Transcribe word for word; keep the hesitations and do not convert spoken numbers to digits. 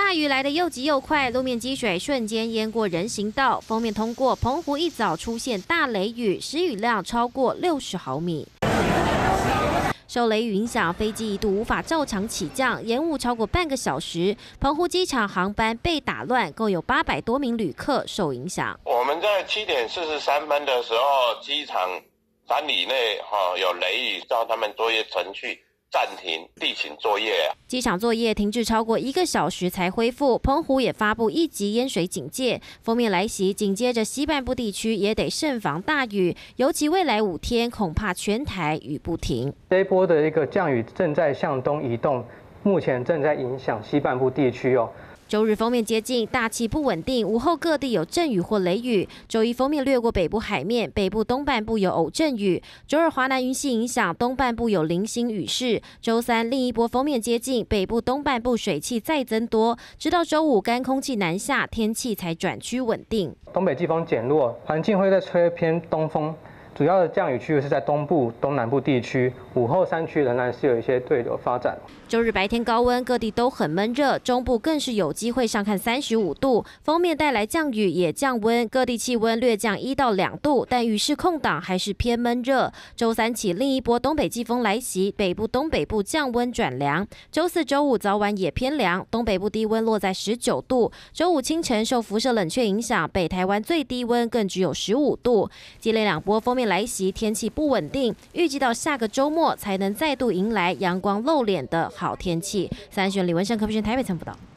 大雨来得又急又快，路面积水瞬间淹过人行道。封面通过，澎湖一早出现大雷雨，时雨量超过六十毫米。 受雷雨影响，飞机一度无法照常起降，延误超过半个小时。澎湖机场航班被打乱，共有八百多名旅客受影响。 我们在七点四十三分的时候，机场三里内哈、哦、有雷雨，叫他们作业程序暂停地勤作业。 机场作业停滞超过一个小时才恢复。澎湖也发布一级淹水警戒，锋面来袭，紧接着西半部地区也得慎防大雨，尤其未来五天恐怕全台雨不停。 这一波的一个降雨正在向东移动，目前正在影响西半部地区哦。 周日锋面接近，大气不稳定，午后各地有阵雨或雷雨。周一锋面掠过北部海面，北部东半部有偶阵雨。周二华南云系影响，东半部有零星雨势。周三另一波锋面接近，北部东半部水汽再增多，直到周五干空气南下，天气才转趋稳定。 东北季风减弱，环境会在吹偏东风。 主要的降雨区域是在东部、东南部地区，午后山区仍然是有一些对流发展。 周日白天高温，各地都很闷热，中部更是有机会上看三十五度。锋面带来降雨也降温，各地气温略降一到两度，但雨势空档还是偏闷热。周三起另一波东北季风来袭，北部、东北部降温转凉。周四周五早晚也偏凉，东北部低温落在十九度。周五清晨受辐射冷却影响，北台湾最低温更只有十五度。接连两波锋面来袭，天气不稳定，预计到下个周末才能再度迎来阳光露脸的好天气。三选李文胜，科比轩台北曾报道。